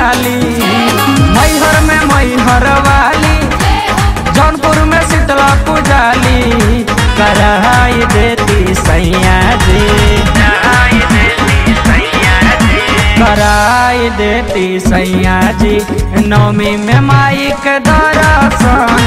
काली, मैहर में मैहर वाली, जौनपुर में शीतला पुजाली, कराई देती सैया जी, कराई देती सैया जी, नवमी में माई के दर्शन।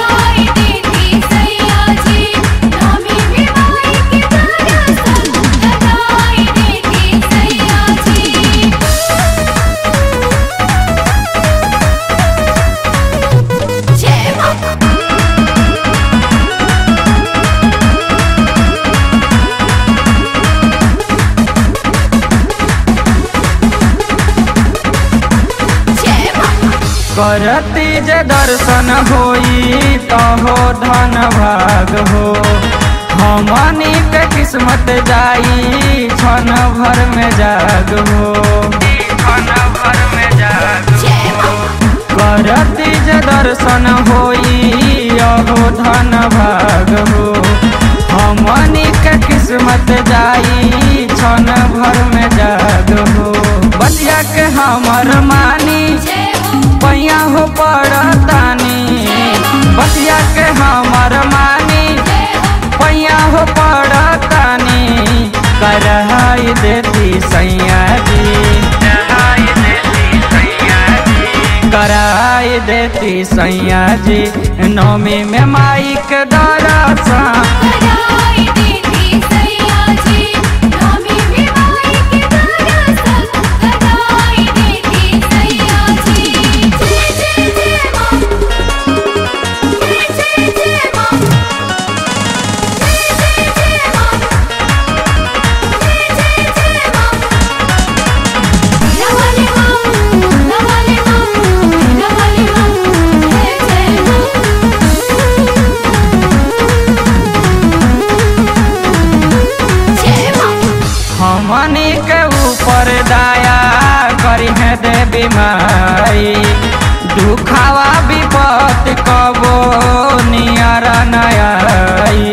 करती जे दर्शन होई तो हो धन भाग हो, हमनी के किस्मत जाई क्षण भर में जाग हो, क्षण भर में जाग हो। करती जे दर्शन होई हो धन भाग हो, हमनी के किस्मत जाई क्षण भर में जाग हो। बतिया के हमर मानी पैया हो पड़तानी, बतिया के हमर मानी पैया हो पड़तानी, कराई देती सैया जी, कराई देती सैया जी, नवमी में माई के दर्शन। हमनी के ऊपर दया करी है देवी माई, दुखावा विपत कबो नियर नई।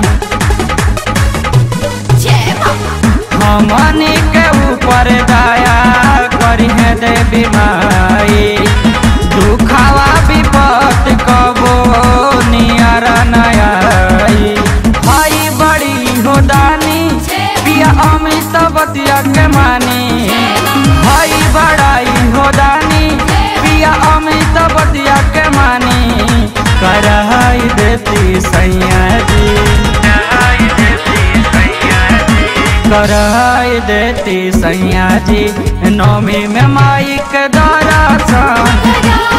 हमनी के ऊपर दया करी है देवी माई, दुखावा विपत कबो नियर नई। भाई बड़ी हो दानी पिया अमित बतिया के मानी, भाई बड़ाई हो दानी पिया अमित बतिया के मानी, कराई देती सैया जी, कराई देती सैया जी, नवमी में माई के दर्शन।